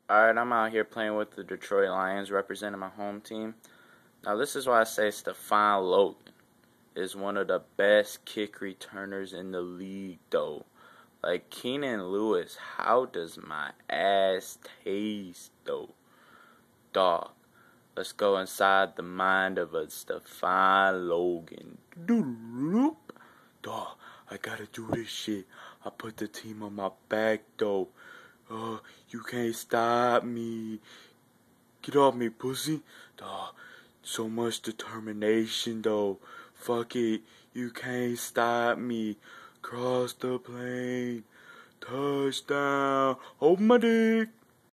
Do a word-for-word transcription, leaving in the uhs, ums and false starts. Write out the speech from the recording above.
Alright, I'm out here playing with the Detroit Lions, representing my home team. Now, this is why I say Stefan Logan is one of the best kick returners in the league, though. Like, Keenan Lewis, how does my ass taste, though? Dog, let's go inside the mind of a Stefan Logan. Dog, I gotta do this shit. I put the team on my back, though. Uh, you can't stop me. Get off me, pussy. Dawg, so much determination, though. Fuck it. You can't stop me. Cross the plane. Touchdown. Hold my dick.